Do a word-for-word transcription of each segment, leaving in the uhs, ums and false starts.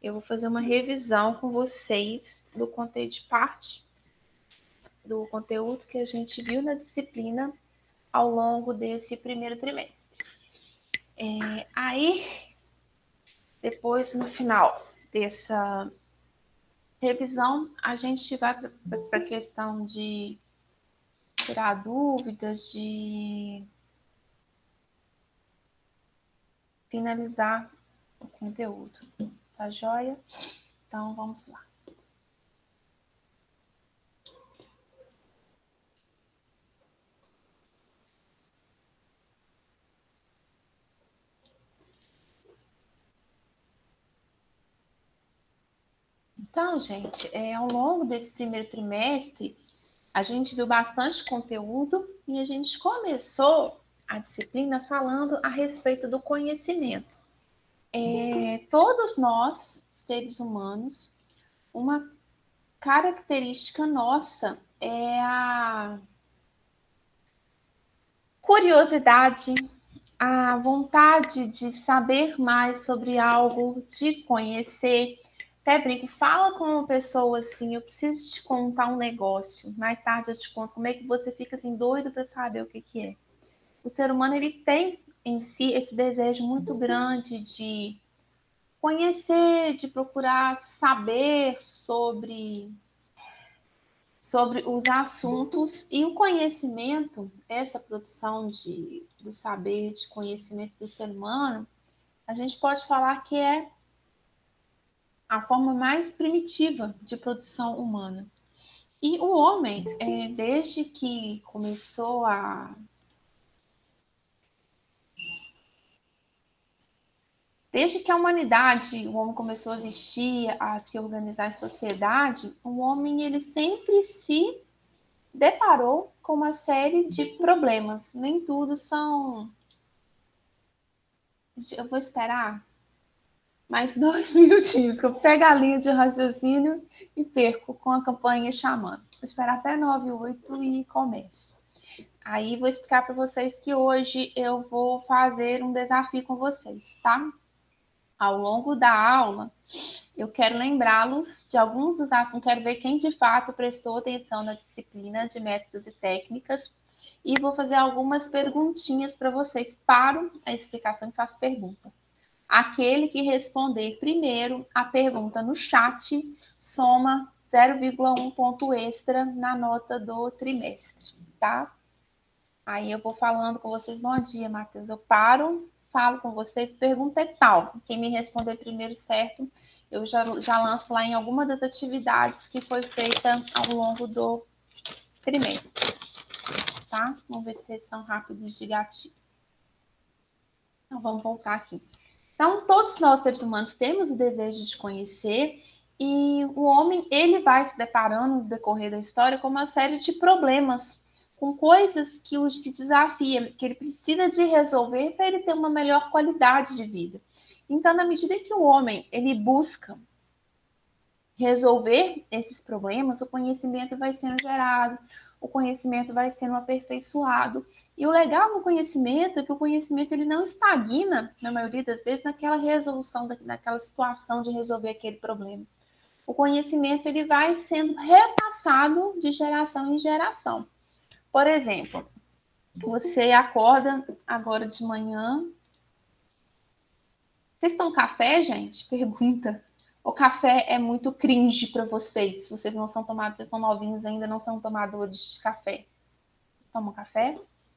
eu vou fazer uma revisão com vocês do conteúdo de parte do conteúdo que a gente viu na disciplina ao longo desse primeiro trimestre. É, aí, depois, no final dessa revisão, a gente vai para a questão de tirar dúvidas, de finalizar o conteúdo. Tá joia? Então, vamos lá. Então, gente, é, ao longo desse primeiro trimestre, a gente viu bastante conteúdo e a gente começou a disciplina falando a respeito do conhecimento. É, todos nós, seres humanos, uma característica nossa é a curiosidade, a vontade de saber mais sobre algo, de conhecer. Até brinco, fala com uma pessoa assim, eu preciso te contar um negócio, mais tarde eu te conto como é que você fica assim doido para saber o que que é. O ser humano, ele tem em si esse desejo muito grande de conhecer, de procurar saber sobre sobre os assuntos, e o conhecimento, essa produção de, do saber, de conhecimento do ser humano, a gente pode falar que é a forma mais primitiva de produção humana. E o homem, é, desde que começou a Desde que a humanidade, o homem começou a existir, a se organizar em sociedade, o homem ele sempre se deparou com uma série de problemas. Nem tudo são... Eu vou esperar mais dois minutinhos, que eu pego a linha de raciocínio e perco com a campanha chamando. Vou esperar até nove e oito e começo. Aí vou explicar para vocês que hoje eu vou fazer um desafio com vocês, tá? Ao longo da aula, eu quero lembrá-los de alguns dos assuntos, quero ver quem de fato prestou atenção na disciplina de métodos e técnicas, e vou fazer algumas perguntinhas para vocês. Paro a explicação e faço pergunta. Aquele que responder primeiro a pergunta no chat soma zero vírgula um ponto extra na nota do trimestre, tá? Aí eu vou falando com vocês. Bom dia, Matheus. Eu paro, falo com vocês, pergunta é tal. Quem me responder primeiro certo, eu já, já lanço lá em alguma das atividades que foi feita ao longo do trimestre, tá? Vamos ver se vocês são rápidos de gatilho. Então, vamos voltar aqui. Então, todos nós, seres humanos, temos o desejo de conhecer, e o homem, ele vai se deparando no decorrer da história com uma série de problemas, com coisas que o desafia, que ele precisa de resolver para ele ter uma melhor qualidade de vida. Então, na medida que o homem, ele busca resolver esses problemas, o conhecimento vai sendo gerado, o conhecimento vai sendo aperfeiçoado. E o legal no conhecimento é que o conhecimento ele não estagna, na maioria das vezes, naquela resolução, naquela situação de resolver aquele problema. O conhecimento ele vai sendo repassado de geração em geração. Por exemplo, você acorda agora de manhã. Vocês tomam café, gente? Pergunta. O café é muito cringe para vocês. Se vocês não são tomados, vocês são novinhos ainda, não são tomadores de café. Tomam café?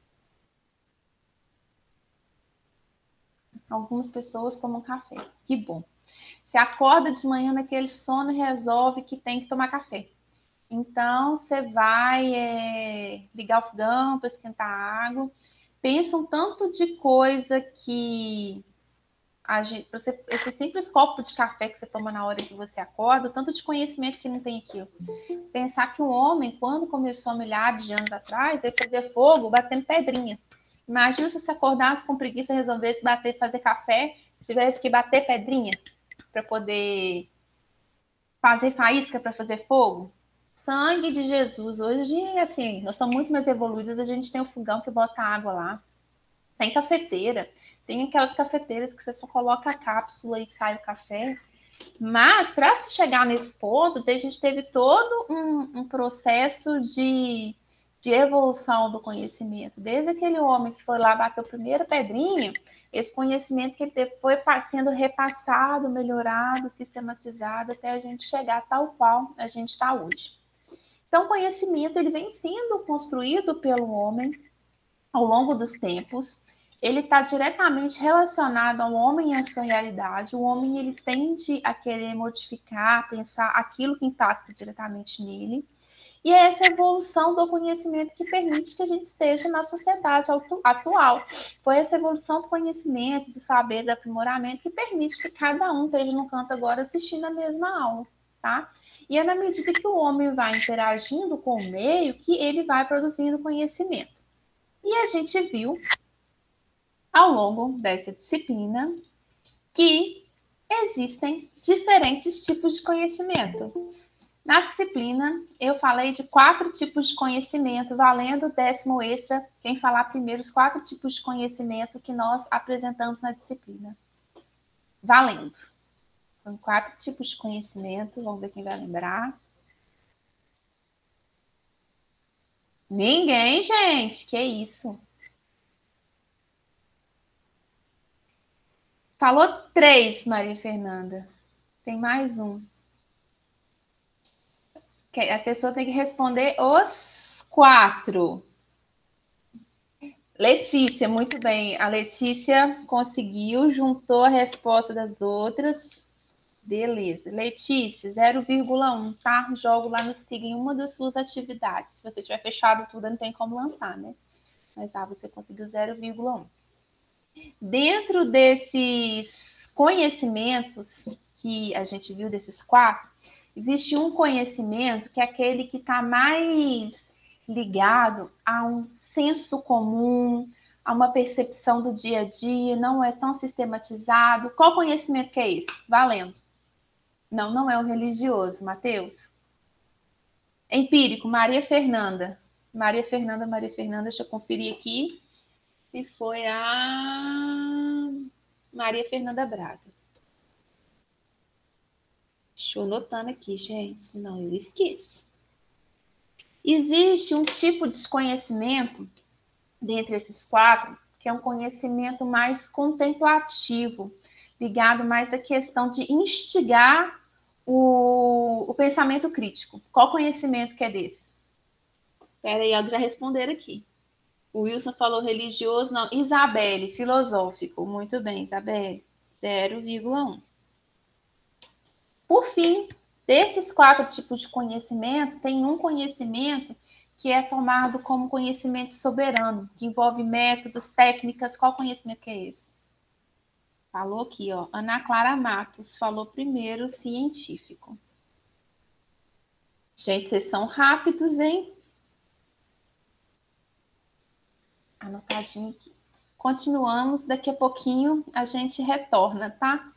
Algumas pessoas tomam café. Que bom. Você acorda de manhã naquele sono e resolve que tem que tomar café. Então, você vai é, ligar o fogão para esquentar a água. Pensa um tanto de coisa que... Gente, você, esse simples copo de café que você toma na hora que você acorda, tanto de conhecimento que não tem aqui. Pensar que o homem, quando começou milhares de anos atrás, ele fazia fogo batendo pedrinha. Imagina se você acordasse com preguiça e resolvesse bater, fazer café, tivesse que bater pedrinha para poder fazer faísca para fazer fogo. Sangue de Jesus. Hoje, assim, nós estamos muito mais evoluídos, a gente tem o fogão que bota água lá. Tem cafeteira. Tem aquelas cafeteiras que você só coloca a cápsula e sai o café. Mas, para se chegar nesse ponto, a gente teve todo um, um processo de, de evolução do conhecimento. Desde aquele homem que foi lá bater a primeira pedrinha, esse conhecimento que ele teve foi sendo repassado, melhorado, sistematizado, até a gente chegar tal qual a gente está hoje. Então, o conhecimento ele vem sendo construído pelo homem ao longo dos tempos. Ele está diretamente relacionado ao homem e à sua realidade. O homem ele tende a querer modificar, pensar aquilo que impacta diretamente nele. E é essa evolução do conhecimento que permite que a gente esteja na sociedade atual. Foi essa evolução do conhecimento, do saber, do aprimoramento que permite que cada um esteja no canto agora assistindo a mesma aula, tá? E é na medida que o homem vai interagindo com o meio que ele vai produzindo conhecimento. E a gente viu ao longo dessa disciplina que existem diferentes tipos de conhecimento. Na disciplina, eu falei de quatro tipos de conhecimento, valendo o décimo extra, quem falar primeiro os quatro tipos de conhecimento que nós apresentamos na disciplina. Valendo. São quatro tipos de conhecimento, vamos ver quem vai lembrar. Ninguém, gente, que isso? Falou três, Maria Fernanda. Tem mais um. A pessoa tem que responder os quatro. Letícia, muito bem. A Letícia conseguiu, juntou a resposta das outras. Beleza. Letícia, zero vírgula um, tá? Jogo lá no Siga em uma das suas atividades. Se você tiver fechado tudo, não tem como lançar, né? Mas tá, você conseguiu zero vírgula um. Dentro desses conhecimentos que a gente viu, desses quatro, existe um conhecimento que é aquele que está mais ligado a um senso comum, a uma percepção do dia a dia, não é tão sistematizado. Qual conhecimento que é esse? Valendo. Não, não é o religioso, Matheus. Empírico, Maria Fernanda. Maria Fernanda, Maria Fernanda, deixa eu conferir aqui. Se foi a Maria Fernanda Braga. Deixa eu anotando aqui, gente, senão eu esqueço. Existe um tipo de desconhecimento dentre esses quatro, que é um conhecimento mais contemplativo, ligado mais à questão de instigar o, o pensamento crítico. Qual conhecimento que é desse? Espera aí, eu já responder aqui. O Wilson falou religioso, não. Isabelle, filosófico. Muito bem, Isabelle. zero vírgula um. Por fim, desses quatro tipos de conhecimento, tem um conhecimento que é tomado como conhecimento soberano, que envolve métodos, técnicas. Qual conhecimento que é esse? Falou aqui, ó. Ana Clara Matos falou primeiro científico. Gente, vocês são rápidos, hein? Anotadinho aqui. Continuamos, daqui a pouquinho a gente retorna, tá?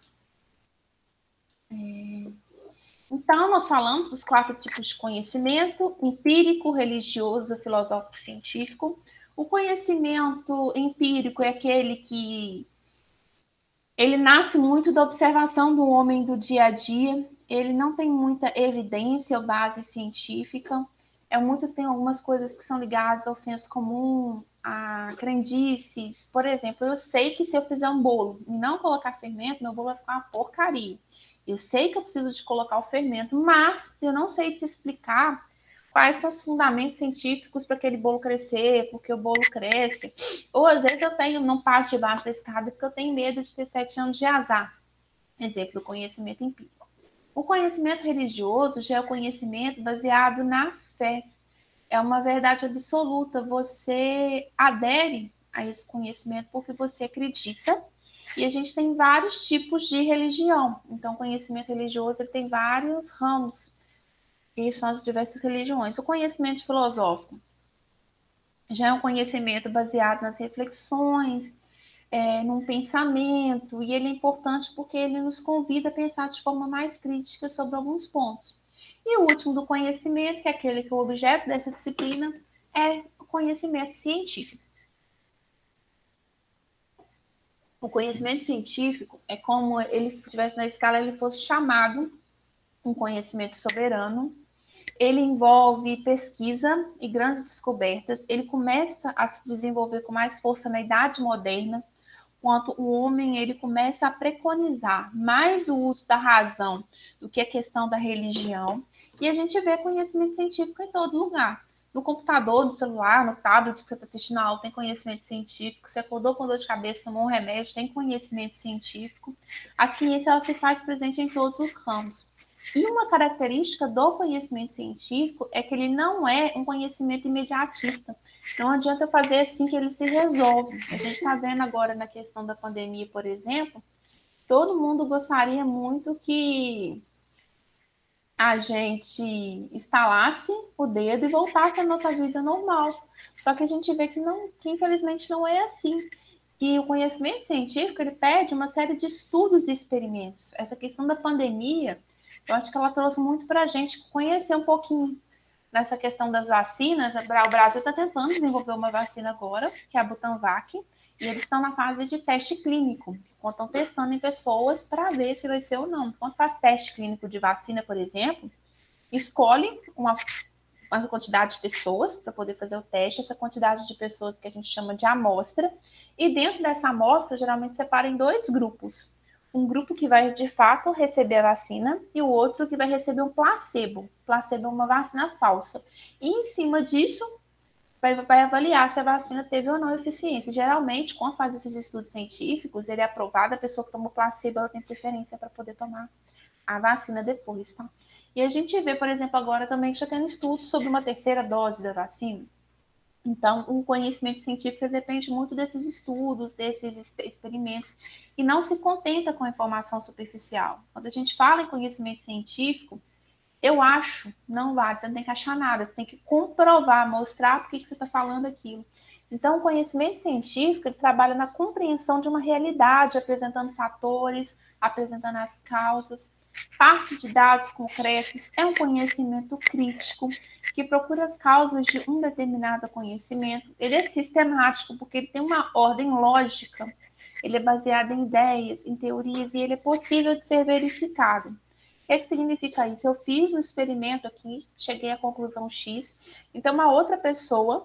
É... Então, nós falamos dos quatro tipos de conhecimento: empírico, religioso, filosófico, científico. O conhecimento empírico é aquele que ele nasce muito da observação do homem do dia a dia, ele não tem muita evidência ou base científica, é muito, tem algumas coisas que são ligadas ao senso comum, a crendices. Por exemplo, eu sei que se eu fizer um bolo e não colocar fermento, meu bolo vai ficar uma porcaria. Eu sei que eu preciso de colocar o fermento, mas eu não sei te explicar quais são os fundamentos científicos para aquele bolo crescer, porque o bolo cresce. Ou às vezes eu tenho, não passo debaixo da escada porque eu tenho medo de ter sete anos de azar. Exemplo do conhecimento empírico. O conhecimento religioso já é o conhecimento baseado na fé. É uma verdade absoluta. Você adere a esse conhecimento porque você acredita. E a gente tem vários tipos de religião. Então, o conhecimento religioso ele tem vários ramos, que são as diversas religiões. O conhecimento filosófico já é um conhecimento baseado nas reflexões, é, num pensamento, e ele é importante porque ele nos convida a pensar de forma mais crítica sobre alguns pontos. E o último do conhecimento, que é aquele que é o objeto dessa disciplina, é o conhecimento científico. O conhecimento científico é como ele estivesse na escala, ele fosse chamado um conhecimento soberano. Ele envolve pesquisa e grandes descobertas. Ele começa a se desenvolver com mais força na Idade Moderna, quando o homem ele começa a preconizar mais o uso da razão do que a questão da religião. E a gente vê conhecimento científico em todo lugar. No computador, no celular, no tablet que você está assistindo a aula, tem conhecimento científico. Você acordou com dor de cabeça, tomou um remédio, tem conhecimento científico. A ciência ela se faz presente em todos os ramos. E uma característica do conhecimento científico é que ele não é um conhecimento imediatista. Não adianta eu fazer assim que ele se resolve. A gente está vendo agora na questão da pandemia, por exemplo, todo mundo gostaria muito que a gente instalasse o dedo e voltasse à nossa vida normal. Só que a gente vê que, não, que infelizmente não é assim. Que o conhecimento científico ele pede uma série de estudos e experimentos. Essa questão da pandemia, eu acho que ela trouxe muito para a gente conhecer um pouquinho nessa questão das vacinas. O Brasil está tentando desenvolver uma vacina agora, que é a Butanvac, e eles estão na fase de teste clínico, estão testando em pessoas para ver se vai ser ou não. Quando faz teste clínico de vacina, por exemplo, escolhe uma, uma quantidade de pessoas para poder fazer o teste, essa quantidade de pessoas que a gente chama de amostra, e dentro dessa amostra, geralmente separa em dois grupos. Um grupo que vai, de fato, receber a vacina e o outro que vai receber um placebo. Placebo é uma vacina falsa. E, em cima disso, vai, vai avaliar se a vacina teve ou não eficiência. Geralmente, quando faz esses estudos científicos, ele é aprovado, a pessoa que toma o placebo, ela tem preferência para poder tomar a vacina depois, tá? E a gente vê, por exemplo, agora também que já tem estudos sobre uma terceira dose da vacina. Então, o conhecimento científico depende muito desses estudos, desses experimentos, e não se contenta com a informação superficial. Quando a gente fala em conhecimento científico, eu acho, não vale, você não tem que achar nada, você tem que comprovar, mostrar por que você está falando aquilo. Então, o conhecimento científico ele trabalha na compreensão de uma realidade, apresentando fatores, apresentando as causas. Parte de dados concretos é um conhecimento crítico, que procura as causas de um determinado conhecimento. Ele é sistemático, porque ele tem uma ordem lógica, ele é baseado em ideias, em teorias, e ele é possível de ser verificado. O que, é que significa isso? Eu fiz um experimento aqui, cheguei à conclusão X, então uma outra pessoa,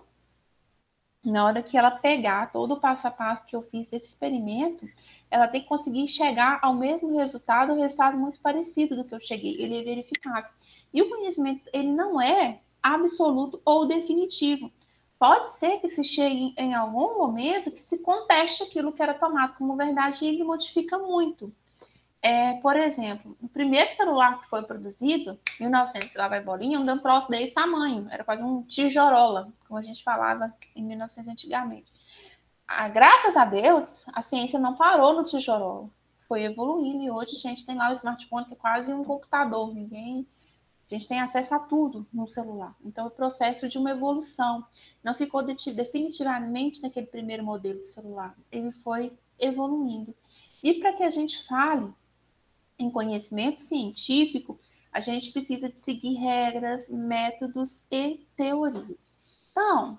na hora que ela pegar todo o passo a passo que eu fiz desse experimento, ela tem que conseguir chegar ao mesmo resultado, um resultado muito parecido do que eu cheguei, ele é verificável. E o conhecimento, ele não é absoluto ou definitivo. Pode ser que se chegue em algum momento que se conteste aquilo que era tomado como verdade e ele modifica muito. É, por exemplo, o primeiro celular que foi produzido, mil e novecentos, lá vai bolinha, um troço desse tamanho, era quase um tijorola, como a gente falava em mil e novecentos antigamente. Ah, graças a Deus, a ciência não parou no tijorola, foi evoluindo e hoje a gente tem lá o smartphone que é quase um computador, ninguém, a gente tem acesso a tudo no celular. Então, é o processo de uma evolução. Não ficou definitivamente naquele primeiro modelo de celular, ele foi evoluindo. E para que a gente fale em conhecimento científico, a gente precisa de seguir regras, métodos e teorias. Então,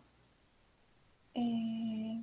é...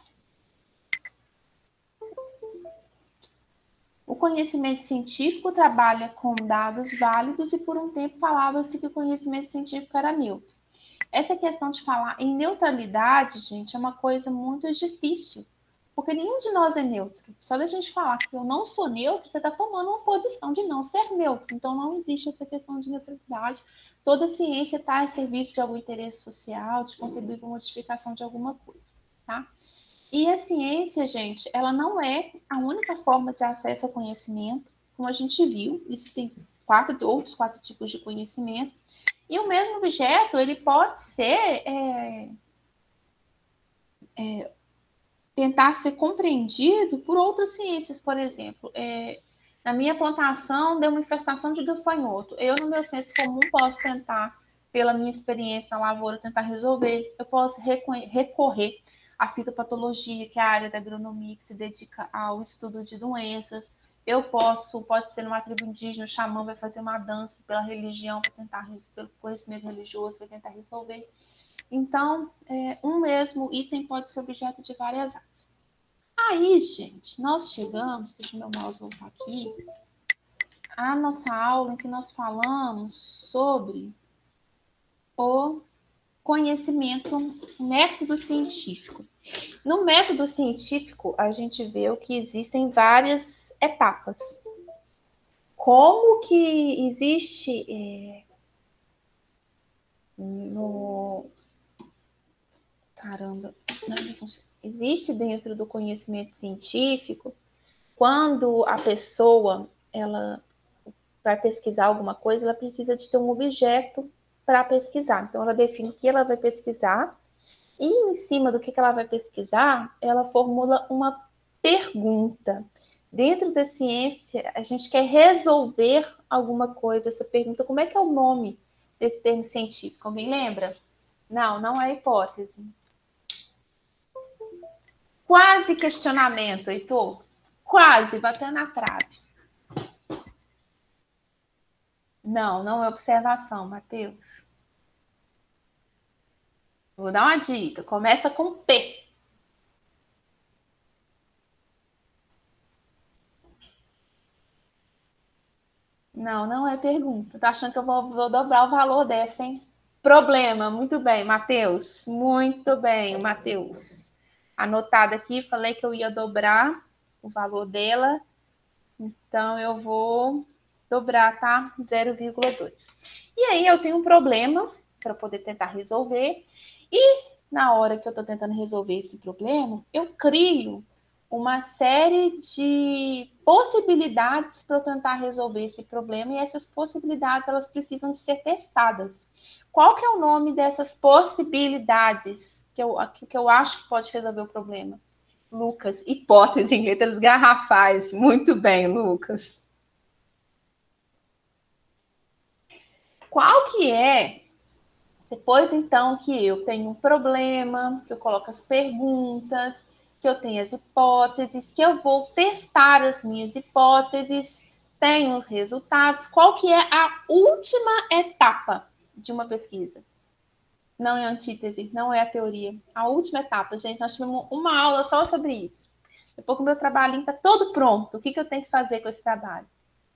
o conhecimento científico trabalha com dados válidos e por um tempo falava-se que o conhecimento científico era neutro. Essa questão de falar em neutralidade, gente, é uma coisa muito difícil, porque nenhum de nós é neutro. Só da gente falar que eu não sou neutro, você está tomando uma posição de não ser neutro. Então, não existe essa questão de neutralidade. Toda ciência está a serviço de algum interesse social, de contribuir para a modificação de alguma coisa, tá? E a ciência, gente, ela não é a única forma de acesso ao conhecimento. Como a gente viu, existem quatro outros quatro tipos de conhecimento. E o mesmo objeto, ele pode ser... É, é, tentar ser compreendido por outras ciências, por exemplo. É, na minha plantação, deu uma infestação de gafanhoto. Eu, no meu senso comum, posso tentar, pela minha experiência na lavoura, tentar resolver. Eu posso recorrer à fitopatologia, que é a área da agronomia que se dedica ao estudo de doenças. Eu posso, pode ser numa tribo indígena, o xamã vai fazer uma dança pela religião, para tentar, pelo conhecimento religioso, vai tentar resolver. Então, é, um mesmo item pode ser objeto de várias áreas. Aí, gente, nós chegamos, deixa o meu mouse voltar aqui, a nossa aula em que nós falamos sobre o conhecimento, método científico. No método científico, a gente vê que existem várias etapas. Como que existe é, no... Caramba, não, não existe dentro do conhecimento científico, quando a pessoa ela vai pesquisar alguma coisa, ela precisa de ter um objeto para pesquisar. Então, ela define o que ela vai pesquisar e, em cima do que ela vai pesquisar, ela formula uma pergunta. Dentro da ciência, a gente quer resolver alguma coisa. Essa pergunta, como é que é o nome desse termo científico? Alguém lembra? Não, não é hipótese. Quase questionamento, Heitor. Quase, batendo na trave. Não, não é observação, Matheus. Vou dar uma dica. Começa com P. Não, não é pergunta. Tô achando que eu vou, vou dobrar o valor dessa, hein? Problema. Muito bem, Matheus. Muito bem, Matheus. Anotado aqui, falei que eu ia dobrar o valor dela. Então, eu vou dobrar, tá? zero vírgula dois. E aí, eu tenho um problema para poder tentar resolver. E na hora que eu estou tentando resolver esse problema, eu crio uma série de possibilidades para eu tentar resolver esse problema, e essas possibilidades elas precisam de ser testadas. Qual que é o nome dessas possibilidades que eu, que eu acho que pode resolver o problema? Lucas, hipótese em letras garrafais. Muito bem, Lucas. Qual que é? Depois, então, que eu tenho um problema, que eu coloco as perguntas, que eu tenho as hipóteses, que eu vou testar as minhas hipóteses, tenho os resultados. Qual que é a última etapa de uma pesquisa? Não é a antítese, não é a teoria. A última etapa, gente, nós tivemos uma aula só sobre isso. Depois que o meu trabalhinho está todo pronto, o que, que eu tenho que fazer com esse trabalho?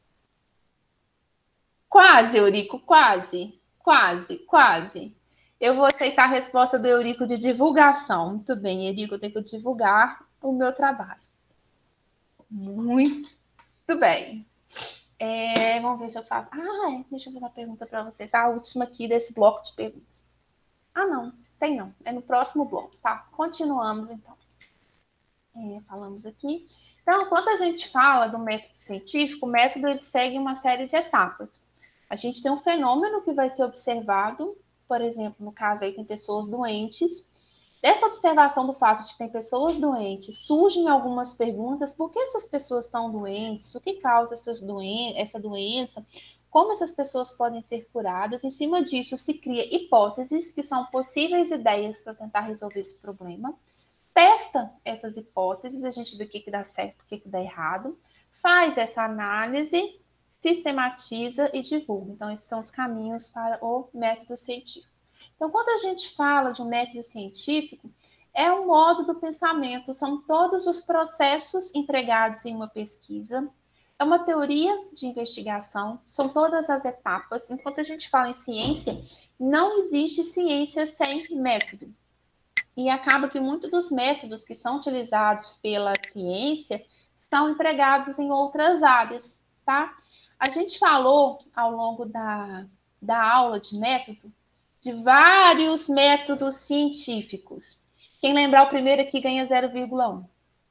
Quase, Eurico, quase, quase, quase. Eu vou aceitar a resposta do Eurico de divulgação. Muito bem, Eurico, eu tenho que divulgar o meu trabalho. Muito bem. É, vamos ver se eu faço. Ah, é, deixa eu fazer uma pergunta para vocês. A última aqui desse bloco de perguntas. Ah, não, tem não. É no próximo bloco, tá? Continuamos, então. É, falamos aqui. Então, quando a gente fala do método científico, o método ele segue uma série de etapas. A gente tem um fenômeno que vai ser observado, por exemplo, no caso aí tem pessoas doentes. Dessa observação do fato de que tem pessoas doentes, surgem algumas perguntas: por que essas pessoas estão doentes? O que causa essas doen essa doença? Como essas pessoas podem ser curadas? Em cima disso, se cria hipóteses, que são possíveis ideias para tentar resolver esse problema. Testa essas hipóteses, a gente vê o que, que dá certo, o que, que dá errado, faz essa análise, sistematiza e divulga. Então, esses são os caminhos para o método científico. Então, quando a gente fala de um método científico, é um modo do pensamento, são todos os processos empregados em uma pesquisa, é uma teoria de investigação, são todas as etapas. Enquanto a gente fala em ciência, não existe ciência sem método. E acaba que muitos dos métodos que são utilizados pela ciência são empregados em outras áreas, tá? A gente falou ao longo da, da aula de método de vários métodos científicos. Quem lembrar o primeiro aqui ganha zero vírgula um.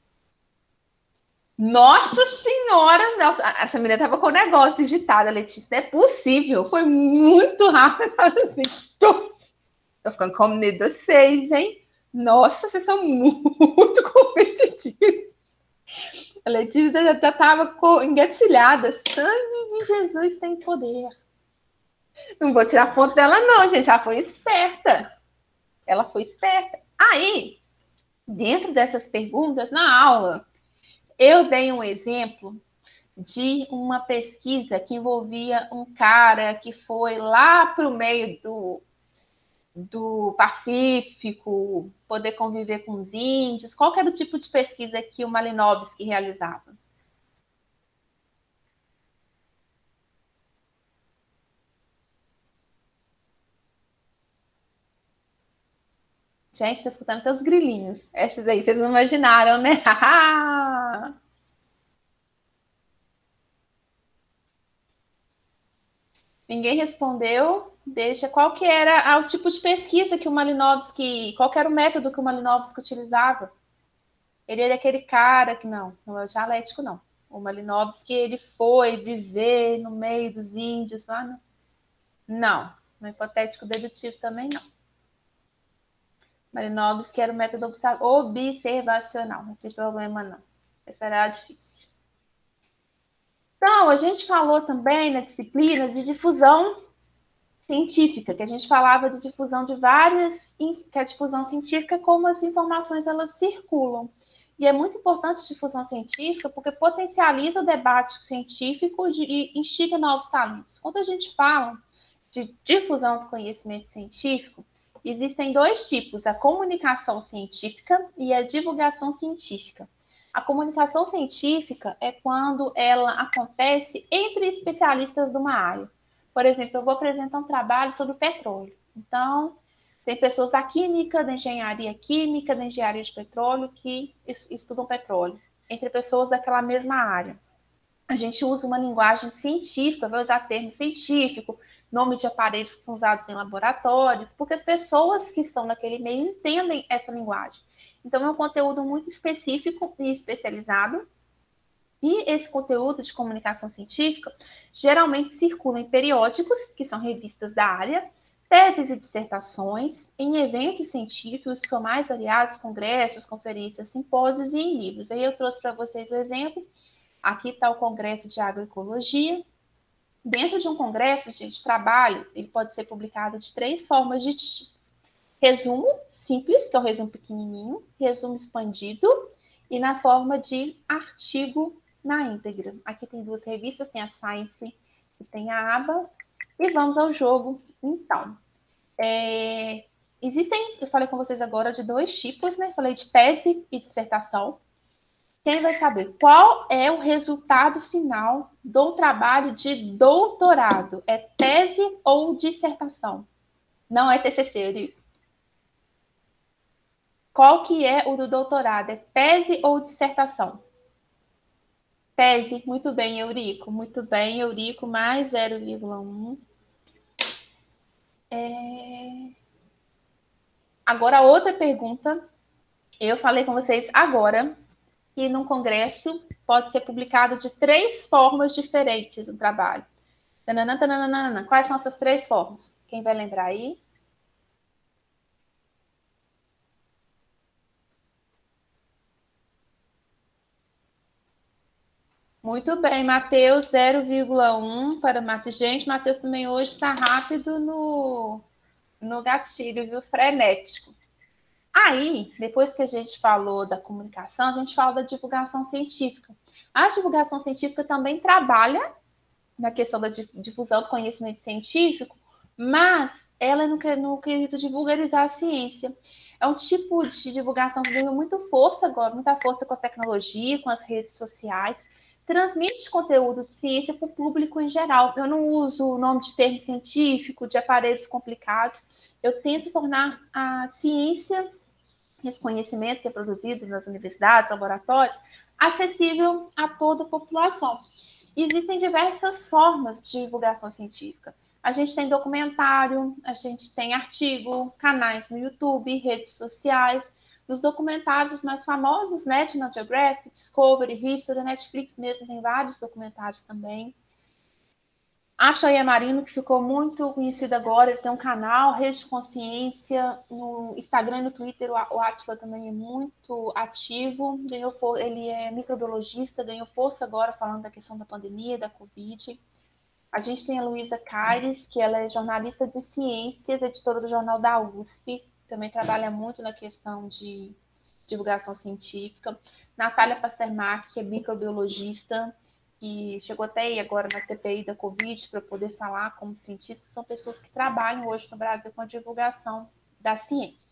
Nossa Senhora! Nossa, essa menina estava com o negócio digitado, Letícia. Não é possível. Foi muito rápido. Assim. Tô, tô ficando com medo de vocês, hein? Nossa, vocês são muito competitivos. A Letícia já estava engatilhada. Sangue de Jesus tem poder. Não vou tirar ponto dela, não, gente. Ela foi esperta. Ela foi esperta. Aí, dentro dessas perguntas, na aula, eu dei um exemplo de uma pesquisa que envolvia um cara que foi lá para o meio do, do Pacífico, poder conviver com os índios? Qual que era o tipo de pesquisa que o Malinowski realizava? Gente, tá escutando até os grilinhos. Esses aí, vocês não imaginaram, né? Ninguém respondeu. Deixa. Qual que era ah, o tipo de pesquisa que o Malinowski, qual que era o método que o Malinowski utilizava? Ele era aquele cara que não, não é o dialético, não. O Malinowski, ele foi viver no meio dos índios lá, não. Não, no hipotético dedutivo também não. Malinowski era o método observacional, não tem problema não. Essa era difícil. Então, a gente falou também na disciplina de difusão científica, que a gente falava de difusão de várias, que a difusão científica, como as informações elas circulam. E é muito importante a difusão científica porque potencializa o debate científico e instiga novos talentos. Quando a gente fala de difusão do conhecimento científico, existem dois tipos, a comunicação científica e a divulgação científica. A comunicação científica é quando ela acontece entre especialistas de uma área. Por exemplo, eu vou apresentar um trabalho sobre petróleo. Então, tem pessoas da química, da engenharia química, da engenharia de petróleo que estudam petróleo, entre pessoas daquela mesma área. A gente usa uma linguagem científica, vai usar termo científico, nome de aparelhos que são usados em laboratórios, porque as pessoas que estão naquele meio entendem essa linguagem. Então, é um conteúdo muito específico e especializado. E esse conteúdo de comunicação científica geralmente circula em periódicos, que são revistas da área, teses e dissertações, em eventos científicos, que são mais variados, congressos, conferências, simpósios e em livros. Aí eu trouxe para vocês o exemplo. Aqui está o Congresso de Agroecologia. Dentro de um congresso, gente, trabalho, ele pode ser publicado de três formas distintas. Resumo simples, que é o resumo pequenininho, resumo expandido e na forma de artigo na íntegra. Aqui tem duas revistas, tem a Science e tem a aba. E vamos ao jogo, então. É, existem, eu falei com vocês agora de dois tipos, né? Falei de tese e dissertação. Quem vai saber qual é o resultado final do trabalho de doutorado? É tese ou dissertação? Não é T C C, Eurico. Qual que é o do doutorado? É tese ou dissertação? Tese, muito bem, Eurico. Muito bem, Eurico, mais zero vírgula um. É... Agora, outra pergunta. Eu falei com vocês agora que num congresso pode ser publicado de três formas diferentes o trabalho. Tanana, tanana, quais são essas três formas? Quem vai lembrar aí? Muito bem, Matheus, zero vírgula um para Matheus. Gente, Matheus também hoje está rápido no, no gatilho, viu? Frenético. Aí, depois que a gente falou da comunicação, a gente fala da divulgação científica. A divulgação científica também trabalha na questão da difusão do conhecimento científico, mas ela é no, no quesito de vulgarizar a ciência. É um tipo de divulgação que ganhou muita força agora, muita força com a tecnologia, com as redes sociais. Transmite conteúdo de ciência para o público em geral. Eu não uso o nome de termo científico, de aparelhos complicados. Eu tento tornar a ciência, esse conhecimento que é produzido nas universidades, laboratórios, acessível a toda a população. Existem diversas formas de divulgação científica. A gente tem documentário, a gente tem artigo, canais no YouTube, redes sociais. Nos documentários mais famosos, National Geographic, Discovery, History, Netflix mesmo tem vários documentários também. A Chaia Marino, que ficou muito conhecida agora, ele tem um canal, Rede de Consciência, no Instagram e no Twitter, o Átila também é muito ativo, ganhou, ele é microbiologista, ganhou força agora falando da questão da pandemia, da Covid. A gente tem a Luísa Caires, que ela é jornalista de ciências, editora do Jornal da U S P, também trabalha muito na questão de divulgação científica. Natália Pasternak, que é microbiologista, que chegou até aí agora na C P I da Covid para poder falar como cientistas, são pessoas que trabalham hoje no Brasil com a divulgação da ciência.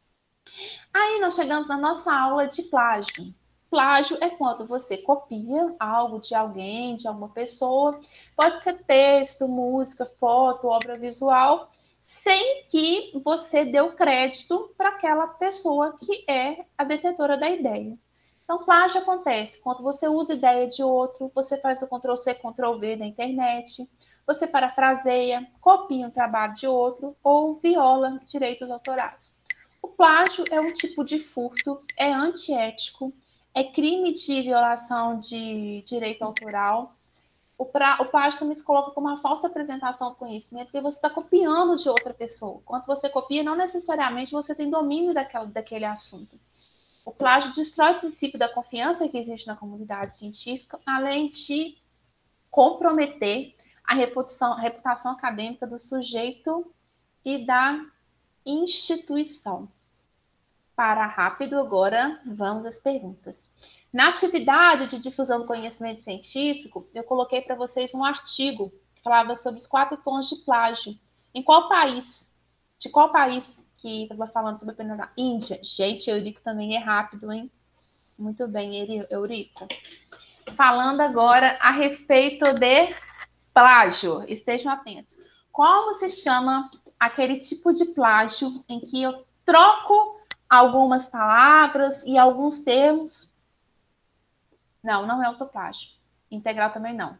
Aí nós chegamos na nossa aula de plágio. Plágio é quando você copia algo de alguém, de alguma pessoa, pode ser texto, música, foto, obra visual, sem que você dê o crédito para aquela pessoa que é a detentora da ideia. Então, plágio acontece quando você usa ideia de outro, você faz o control C, control V na internet, você parafraseia, copia um trabalho de outro ou viola direitos autorais. O plágio é um tipo de furto, é antiético, é crime de violação de direito autoral. O, pra, o plágio também se coloca como uma falsa apresentação do conhecimento, que você está copiando de outra pessoa. Quando você copia, não necessariamente você tem domínio daquela, daquele assunto. O plágio destrói o princípio da confiança que existe na comunidade científica, além de comprometer a reputação, a reputação acadêmica do sujeito e da instituição. Para rápido, agora vamos às perguntas. Na atividade de difusão do conhecimento científico, eu coloquei para vocês um artigo que falava sobre os quatro tons de plágio. Em qual país? De qual país que estava falando sobre a pena da Índia? Gente, Eurico também é rápido, hein? Muito bem, Eurico. Falando agora a respeito de plágio. Estejam atentos. Como se chama aquele tipo de plágio em que eu troco algumas palavras e alguns termos? Não, não é autoplágio. Integral também não.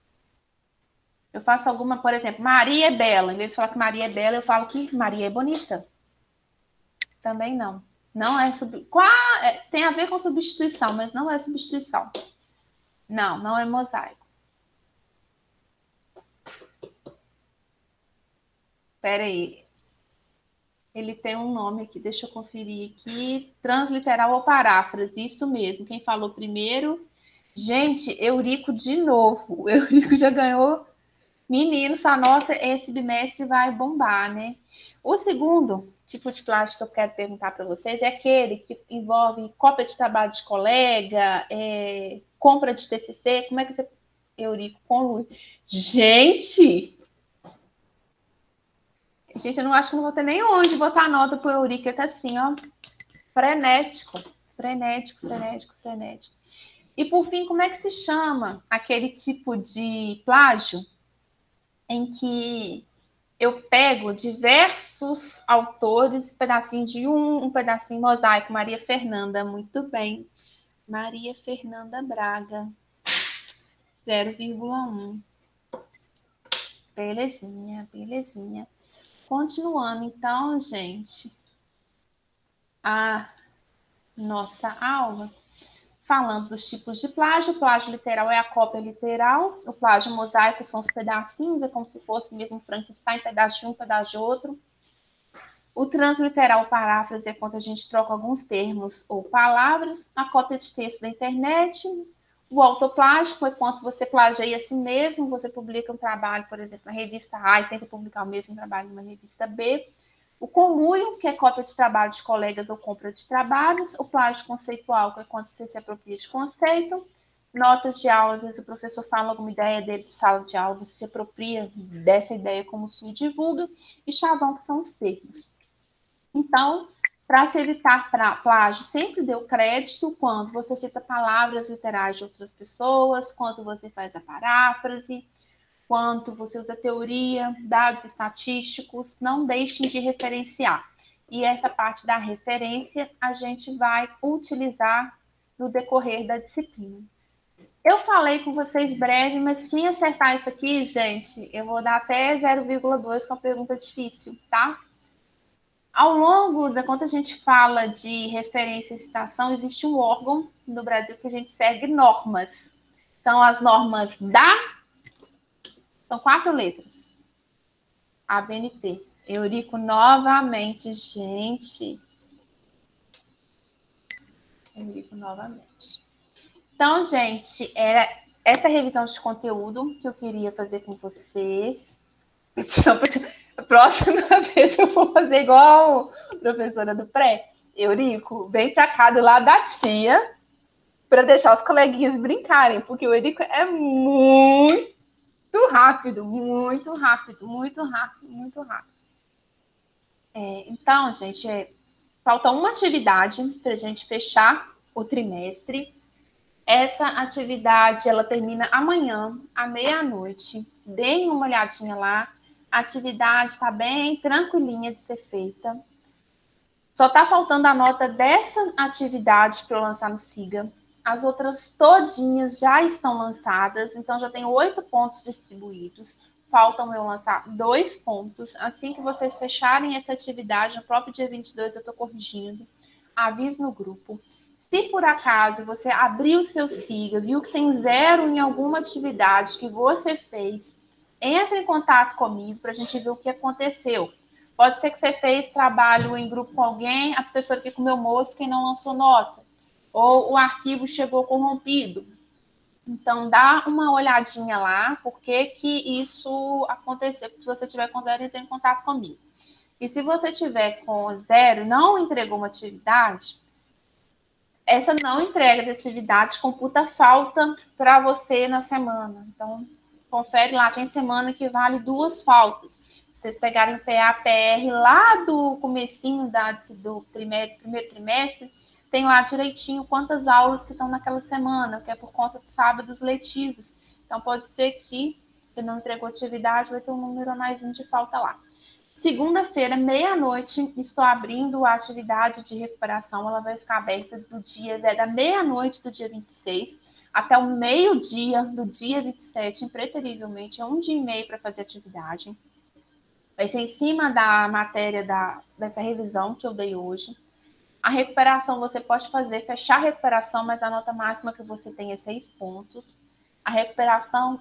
Eu faço alguma, por exemplo, Maria é bela. Em vez de falar que Maria é bela, eu falo que Maria é bonita. Também não. Não é, sub... Qual... é tem a ver com substituição, mas não é substituição. Não, não é mosaico. Espera aí. Ele tem um nome aqui, deixa eu conferir aqui. Transliteral ou paráfrase, isso mesmo. Quem falou primeiro? Gente, Eurico de novo. O Eurico já ganhou. Menino, sua nota esse bimestre vai bombar, né? O segundo tipo de plágio que eu quero perguntar para vocês é aquele que envolve cópia de trabalho de colega, é, compra de T C C. Como é que você... Eurico com Gente... Gente, eu não acho que não vou ter nem onde botar nota pro Eurico, ele tá assim, ó, frenético, frenético, frenético, frenético. E, por fim, como é que se chama aquele tipo de plágio em que eu pego diversos autores, um pedacinho de um, um pedacinho mosaico? Maria Fernanda, muito bem. Maria Fernanda Braga, zero vírgula um. Belezinha, belezinha. Continuando, então, gente, a nossa aula, falando dos tipos de plágio. O plágio literal é a cópia literal. O plágio mosaico são os pedacinhos, é como se fosse mesmo Frankenstein, pedaço de um, pedaço de outro. O transliteral, paráfrase, é quando a gente troca alguns termos ou palavras. A cópia de texto da internet. O autoplágico é quando você plagia a si mesmo, você publica um trabalho, por exemplo, na revista A e tenta publicar o mesmo trabalho numa revista B. O conluio, que é cópia de trabalho de colegas ou compra de trabalhos. O plágio conceitual, que é quando você se apropria de conceito. Notas de aula, às vezes o professor fala alguma ideia dele de sala de aula, você se apropria dessa ideia como sua e divulga. E chavão, que são os termos. Então, para se evitar plágio, sempre dê o crédito quando você cita palavras literais de outras pessoas, quando você faz a paráfrase, quando você usa teoria, dados estatísticos, não deixem de referenciar. E essa parte da referência a gente vai utilizar no decorrer da disciplina. Eu falei com vocês breve, mas quem acertar isso aqui, gente, eu vou dar até zero vírgula dois com a pergunta difícil, tá? Ao longo da, quando a gente fala de referência e citação, existe um órgão no Brasil que a gente segue normas. São as normas da... São quatro letras. A B N T. Eurico, novamente, gente. Eurico, novamente. Então, gente, era essa revisão de conteúdo que eu queria fazer com vocês. A próxima vez eu vou fazer igual a professora do pré. Eurico, vem para cá do lado da tia para deixar os coleguinhas brincarem, porque o Eurico é muito rápido, muito rápido, muito rápido, muito rápido. É, então, gente, é, falta uma atividade para a gente fechar o trimestre. Essa atividade, ela termina amanhã, à meia-noite. Deem uma olhadinha lá. A atividade está bem tranquilinha de ser feita. Só está faltando a nota dessa atividade para eu lançar no Siga. As outras todinhas já estão lançadas, então já tenho oito pontos distribuídos. Faltam eu lançar dois pontos. Assim que vocês fecharem essa atividade, no próprio dia vinte e dois eu estou corrigindo. Aviso no grupo. Se por acaso você abriu o seu Siga, viu que tem zero em alguma atividade que você fez, entre em contato comigo para a gente ver o que aconteceu. Pode ser que você fez trabalho em grupo com alguém, a professora que comeu mosca e não lançou nota. Ou o arquivo chegou corrompido. Então, dá uma olhadinha lá, por que que isso aconteceu. Se você tiver com zero, entre em contato comigo. E se você tiver com zero e não entregou uma atividade, essa não entrega de atividade computa falta para você na semana. Então, confere lá, tem semana que vale duas faltas. Se vocês pegarem P A, P R lá do comecinho da, do trimestre, primeiro trimestre, tem lá direitinho quantas aulas que estão naquela semana, que é por conta dos sábados letivos. Então, pode ser que você não entregou atividade, vai ter um número a mais de falta lá. Segunda-feira, meia-noite, estou abrindo a atividade de recuperação. Ela vai ficar aberta do dia, é da meia-noite do dia vinte e seis até o meio-dia do dia vinte e sete, impreterivelmente. É um dia e meio para fazer atividade. Vai ser em cima da matéria da, dessa revisão que eu dei hoje. A recuperação você pode fazer, fechar a recuperação, mas a nota máxima que você tem é seis pontos. A recuperação,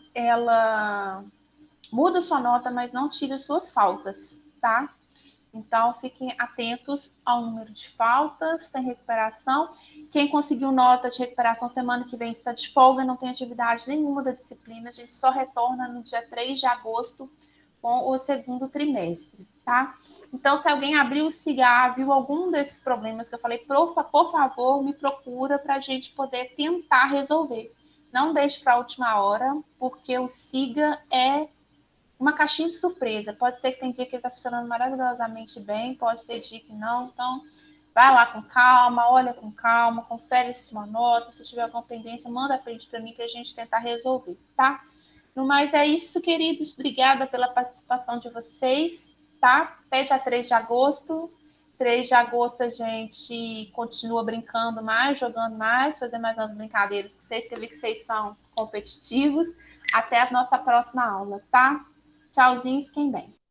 ela muda sua nota, mas não tira suas faltas, tá? Então, fiquem atentos ao número de faltas, tem recuperação. Quem conseguiu nota de recuperação semana que vem está de folga, não tem atividade nenhuma da disciplina, a gente só retorna no dia três de agosto com o segundo trimestre, tá? Então, se alguém abriu o cigarro, viu algum desses problemas que eu falei, por, por favor, me procura para a gente poder tentar resolver. Não deixe para a última hora, porque o Siga é uma caixinha de surpresa. Pode ser que tem dia que ele está funcionando maravilhosamente bem, pode ter dia que não. Então, vai lá com calma, olha com calma, confere se uma nota, se tiver alguma pendência, manda print para mim para a gente tentar resolver, tá? No mais, é isso, queridos. Obrigada pela participação de vocês, tá? Até dia três de agosto. três de agosto a gente continua brincando mais, jogando mais, fazendo mais umas brincadeiras com vocês, que eu vi que vocês são competitivos. Até a nossa próxima aula, tá? Tchauzinho, fiquem bem.